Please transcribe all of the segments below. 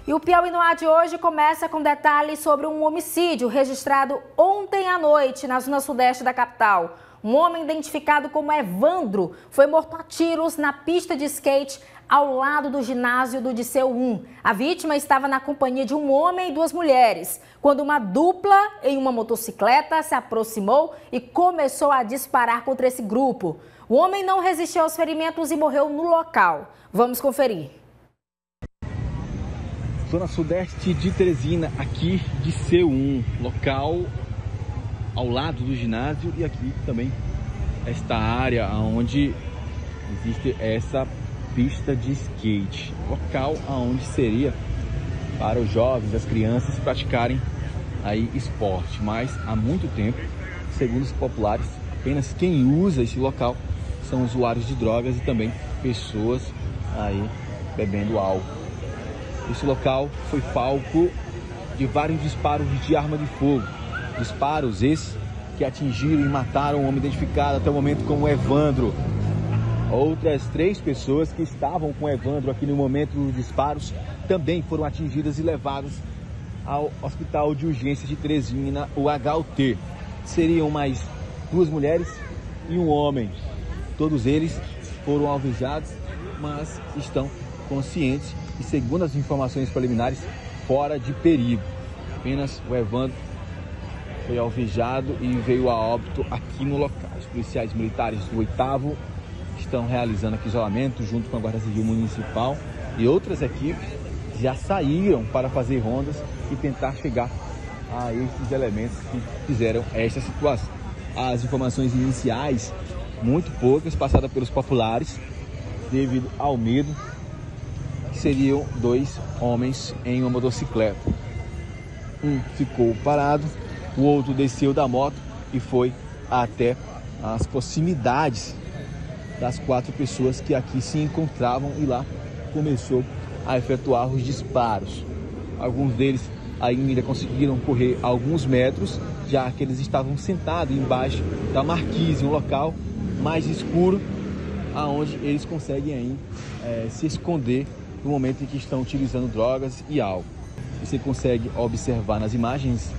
E o Piauí no Ar de hoje começa com detalhes sobre um homicídio registrado ontem à noite na zona sudeste da capital. Um homem identificado como Evandro foi morto a tiros na pista de skate ao lado do ginásio do Disseu 1. A vítima estava na companhia de um homem e duas mulheres, quando uma dupla em uma motocicleta se aproximou e começou a disparar contra esse grupo. O homem não resistiu aos ferimentos e morreu no local. Vamos conferir. Zona sudeste de Teresina, aqui Disseu 1, local ao lado do ginásio, e aqui também esta área onde existe essa pista de skate, local onde seria para os jovens, as crianças praticarem aí esporte, mas há muito tempo, segundo os populares, apenas quem usa esse local são usuários de drogas e também pessoas aí bebendo álcool. Esse local foi palco de vários disparos de arma de fogo. Disparos esses que atingiram e mataram um homem identificado até o momento como Evandro. Outras 3 pessoas que estavam com Evandro aqui no momento dos disparos também foram atingidas e levadas ao Hospital de Urgências de Teresina, o HUT. Seriam mais 2 mulheres e um homem. Todos eles foram alvejados, mas estão conscientes e, segundo as informações preliminares, fora de perigo. Apenas o Evandro foi alvejado e veio a óbito aqui no local. Os policiais militares do 8º estão realizando aqui isolamento junto com a Guarda Civil Municipal, e outras equipes já saíram para fazer rondas e tentar chegar a esses elementos que fizeram esta situação. As informações iniciais, muito poucas, passadas pelos populares, devido ao medo, que seriam 2 homens em uma motocicleta. Um ficou parado, o outro desceu da moto e foi até as proximidades das 4 pessoas que aqui se encontravam, e lá começou a efetuar os disparos. Alguns deles ainda conseguiram correr alguns metros, já que eles estavam sentados embaixo da marquise, um local mais escuro, aonde eles conseguem aí, se esconder no momento em que estão utilizando drogas e álcool. Você consegue observar nas imagens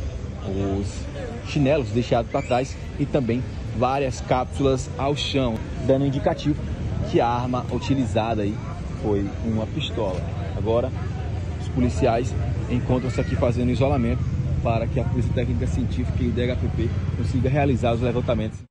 os chinelos deixados para trás e também várias cápsulas ao chão, dando indicativo que a arma utilizada aí foi uma pistola. Agora, os policiais encontram-se aqui fazendo isolamento para que a Polícia Técnica Científica e o DHPP consiga realizar os levantamentos.